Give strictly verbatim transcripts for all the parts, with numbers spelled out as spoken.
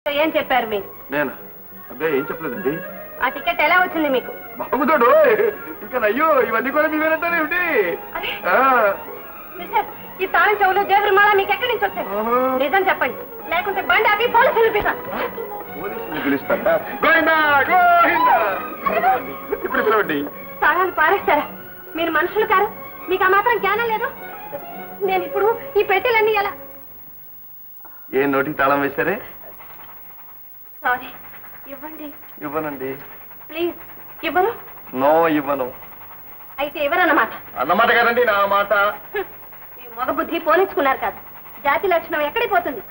ఏం చెప్పారు మీరు? నేను అబ్బే ఏం చెప్పలేదండి. ఆ టికెట్ ఎలా వచ్చింది మీకు? బాగుతాడు ఇంకా అయ్యో ఇవన్నీ కూడా మీవేనంటారేమిటి? ఈ తాళం చెవులు జేబురు మాల మీకు ఎక్కడి నుంచి వచ్చాయి? నిజం చెప్పండి, లేకుంటే బండి ఆపి పోలీసులు పిలుస్తాను. పోలీసులు పిలుస్తారా? గోవిందా గోవిందా. ఇప్పుడు పిలవండి. తాళాలు పారేస్తారా? మీరు మనుషులు కారు, మీకు ఆ మాత్రం జ్ఞానం లేదు. నేను ఇప్పుడు ఈ పెట్టెలన్నీ ఎలా? ఏ నోటికి తాళం వేశారే? సారీ, ఇవ్వండి. ఇవ్వనండి. ప్లీజ్ ఇవ్వను. నో ఇవ్వను. అయితే ఎవరన్నమాట? అన్నమాట కదండి నా మాట. మీ మగ బుద్ధి పోనించుకున్నారు కాదు, జాతి లక్షణం ఎక్కడికి పోతుంది?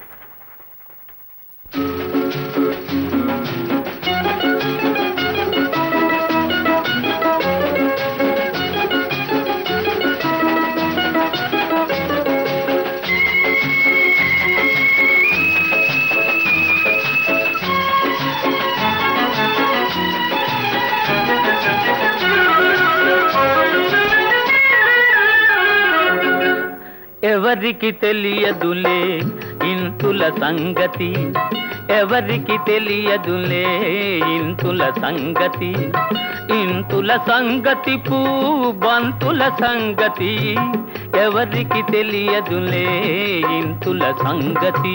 ఎవరికి తెలియదులే ఇంతుల సంగతి, ఎవరికి తెలియదులే ఇంతుల సంగతి, ఇంతుల సంగతి పూ బంతుల సంగతి, ఎవరికి తెలియదులే ఇంతుల సంగతి.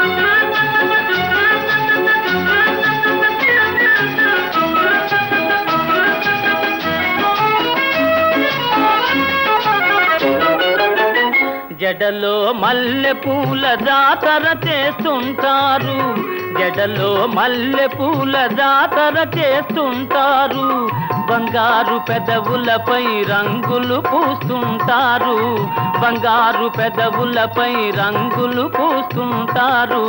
జడలో మల్లె పూల జాతర చేస్తుంటారు, జడలో మల్లె పూల జాతర చేస్తుంటారు, బంగారు పెదవులపై రంగులు పూస్తుంటారు, బంగారు పెదవులపై రంగులు పూస్తుంటారు.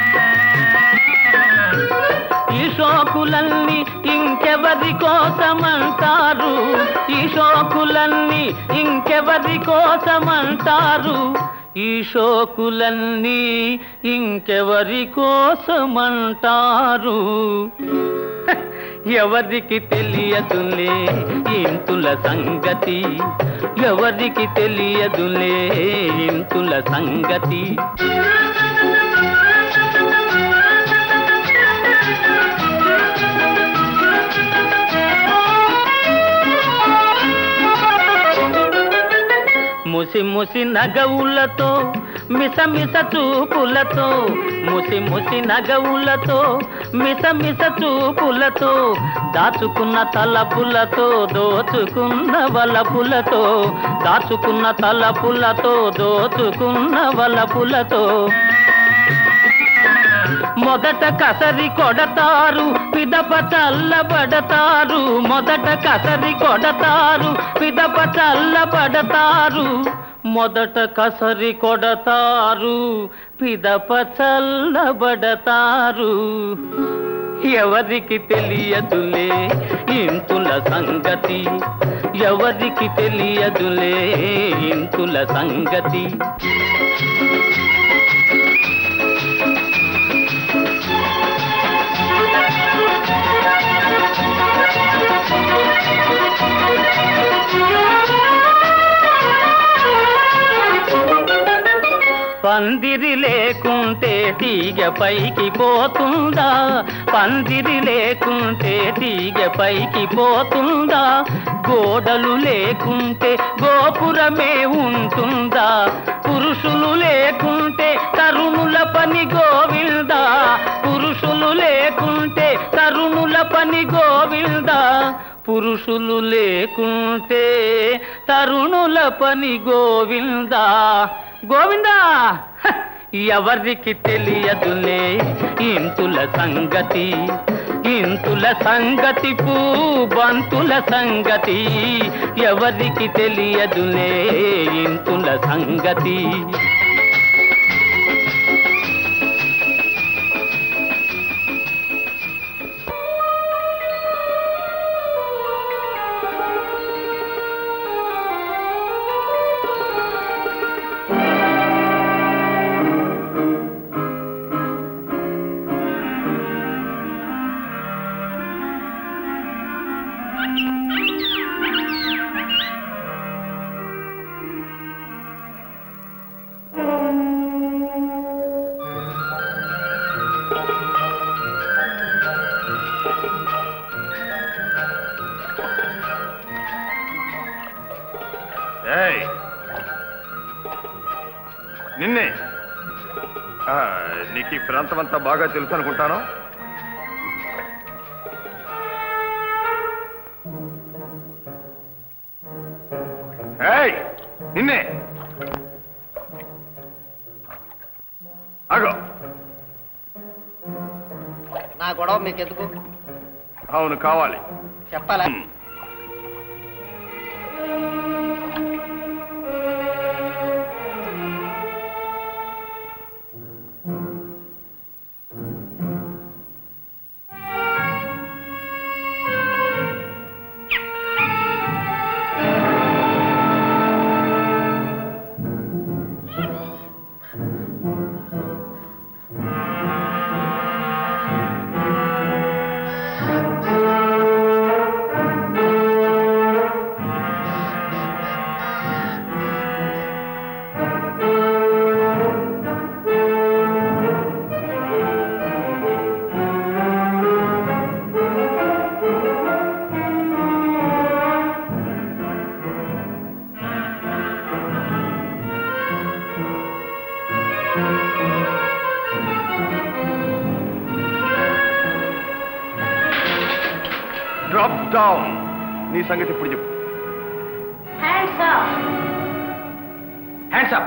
ఈ షోకులన్నీ ఇంకెవరి కోసమంటారు, ఈ షోకులన్నీ ఇంకెవరి కోసమంటారు, ఈ షోకులన్నీ ఇంకెవరి కోసమంటారు. ఎవరికి తెలియదులే ఇంతుల సంగతి, ఎవరికి తెలియదులే ఇంతుల సంగతి. ముసి ముసి నగవులతో మిస మిస చూపులతో, ముసి ముసి నగవులతో మిస మిస చూపులతో, దాచుకున్న తలపులతో దోచుకున్న వలపులతో, దాచుకున్న తలపులతో దోచుకున్న వలపులతో. మొదట కసరి కొడతారు పిదప చల్లబడతారు, మొదట కసరి కొడతారు పిదప చల్లబడతారు, మొదట కసరి కొడతారు పిదప చల్లబడతారు. ఎవరికి తెలియదులే ఇంతుల సంగతి, ఎవరికి తెలియదులే ఇంతుల సంగతి. పందిరి లేకుంటే తీగ పైకి పోతుందా, పందిరి లేకుంటే తీగ పైకి పోతుందా, గోడలు లేకుంటే గోపురమే ఉంటుందా, పురుషులు లేకుంటే తరుణుల పని గోవిందా, పురుషులు లేకుంటే తరుణుల పని గోవిందా, పురుషులు లేకుంటే తరుణుల పని గోవిందా గోవిందా. ఎవరికి తెలియదులే ఇంతుల సంగతి, ఇంతుల సంగతి పూ బంతుల సంగతి, ఎవరికి తెలియదులే ఇంతుల సంగతి. నిన్నే నీకు ఈ ప్రాంతం అంతా బాగా తెలుసు అనుకుంటాను. ఏయ్ నిన్నే ఆగో. నా గొడవ మీకెందుకు? అవును కావాలి. చెప్పాలా? Drop down. నీ సంగతి ఇప్పుడు చెప్పు. Hands up. Hands up.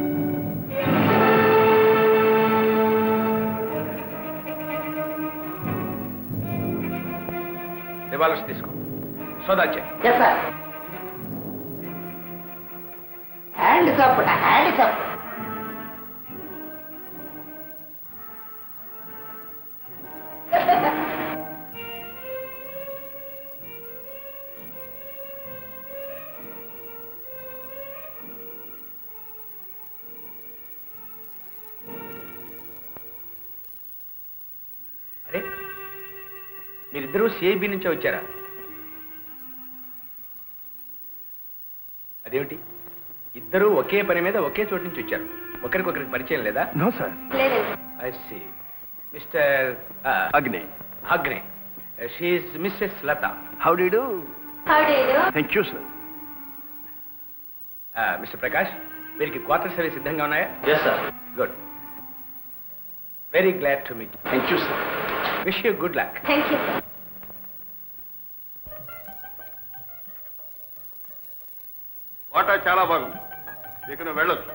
Revolvers తీసుకో. సోదాచే. Yes sir. Hands up. Hands up. అరే మీరిద్దరూ సిఐబి నుంచే వచ్చారా? అదేమిటి ఇద్దరూ ఒకే పని మీద ఒకే చోటు నుంచి వచ్చారు, ఒకరికొకరికి పరిచయం లేదా? No sir. లేదండి. I see. Mr Agni. Agni, she's Mrs Lata. How do you do? How do you do? Thank you sir. Mr Prakash, వీరికి క్వార్టర్స్ అవి సిద్ధంగా ఉన్నాయా? Yes sir. Good. Very glad to meet. Thank you sir. Wish you good luck. Thank you sir. వాటా చాలా బాగుంది, ఇక నువ్వు వెళ్ళొచ్చు.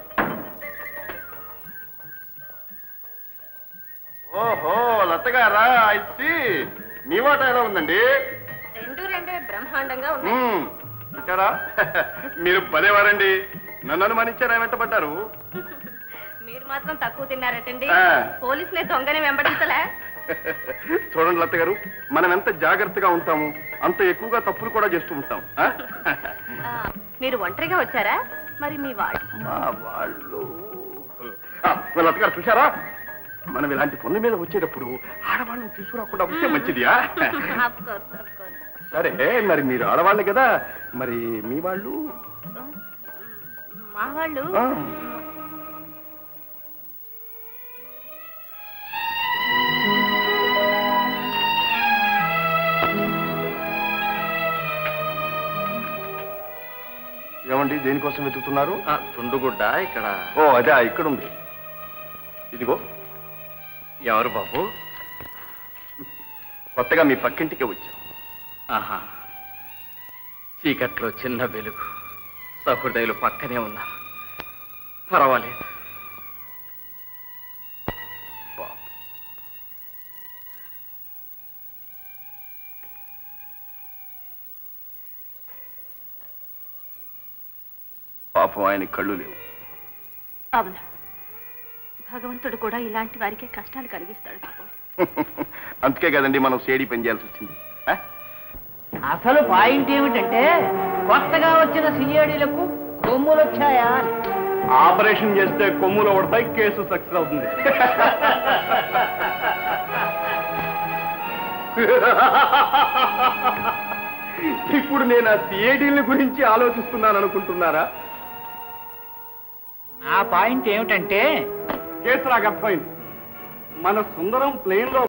ఓహో లతగారా, ఇచ్చి మీ వాటా ఎలా ఉందండి? రెండు రెండే బ్రహ్మాండంగా ఉంది. మ్మ్. చూచారా, మీరు భలేవారండి. నన్ను అనుమానించారా, వెంటబడ్డారు. మీరు మాత్రం తక్కువ తిన్నారటండి. ఆ. పోలీసులే దొంగని వెంబడించలే. చూడండి లత గారు, మనం ఎంత జాగ్రత్తగా ఉంటాము అంత ఎక్కువగా తప్పులు కూడా చేస్తూ ఉంటాం. ఆ? ఆ, మీరు ఒంటరిగా వచ్చారా? మరి మీ వాడు? మా వాళ్ళు ఆ, లత గారు చూసారా, మనం ఇలాంటి పనుల మీద వచ్చేటప్పుడు ఆడవాళ్ళని తీసుకురాకుండా వస్తే మంచిదియా? Of course, of course. సరే, మరి మీరు ఆడవాళ్ళే కదా, మరి మీ వాళ్ళు? మా వాళ్ళు ఆ. ఏమండి, దేనికోసం వెతుకుతున్నారు? తుండుగుడ్డ ఇక్కడ. ఓ అదే, ఇక్కడ ఉంది. ఇదిగో. ఎవరు బాబు? కొత్తగా మీ పక్కింటికే వచ్చాం. ఆహా, చీకట్లో చిన్న వెలుగు, సహృదయులు పక్కనే ఉన్నారు. పర్వాలేదు. పాపం. పాపం ఆయన కళ్ళు లేవు. అవును, భగవంతుడు కూడా ఇలాంటి వారికే కష్టాలు కలిగిస్తాడు పాపం. అందుకే కదండి మనం సేడి పని చేయాల్సి వచ్చింది. ఆ? అసలు పాయింట్ ఏమిటంటే కొత్తగా వచ్చిన సిఐడీలకు కొమ్ములు వచ్చాయా? ఆపరేషన్ చేస్తే కొమ్ములు పడతాయి, కేసు సక్సెస్ అవుతుంది. ఇప్పుడు నేను ఆ సిఐడీల గురించి ఆలోచిస్తున్నాను అనుకుంటున్నారా? నా పాయింట్ ఏమిటంటే కేసు నాకు అర్థమైంది. మన సుందరం ప్లేన్ లో